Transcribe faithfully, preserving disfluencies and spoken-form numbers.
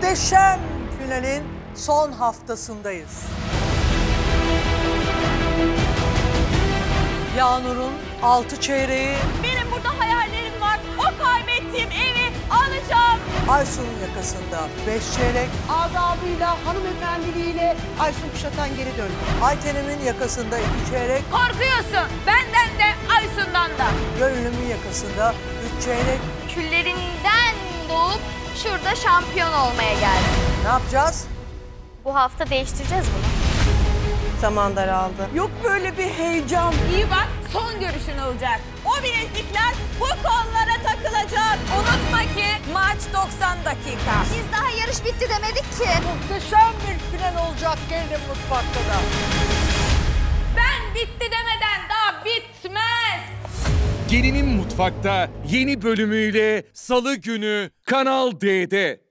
Muhteşem finalin son haftasındayız. Yağnur'un altı çeyreği, benim burada hayallerim var. O kaybettiğim evi alacağım. Aysun'un yakasında beş çeyrek, adabıyla, hanımefendiliğiyle Aysun Kuşatan geri döndü. Aytenem'in yakasında iki çeyrek, Korkuyorsun benden de Aysun'dan da. Gönül'ümün yakasında üç çeyrek. Küllerinden doğup şurada şampiyon olmaya geldim. Ne yapacağız? Bu hafta değiştireceğiz bunu. Zaman daraldı. Yok böyle bir heyecan. İyi bak, son görüşün olacak. O bilezikler bu kollara takılacak. Unutma ki maç doksan dakika. Biz daha yarış bitti demedik ki. Muhteşem bir final olacak gelin mutfakta da. Ben bitti demeden daha bitmez. Gelinin Mutfak'ta yeni bölümüyle Salı günü Kanal D'de.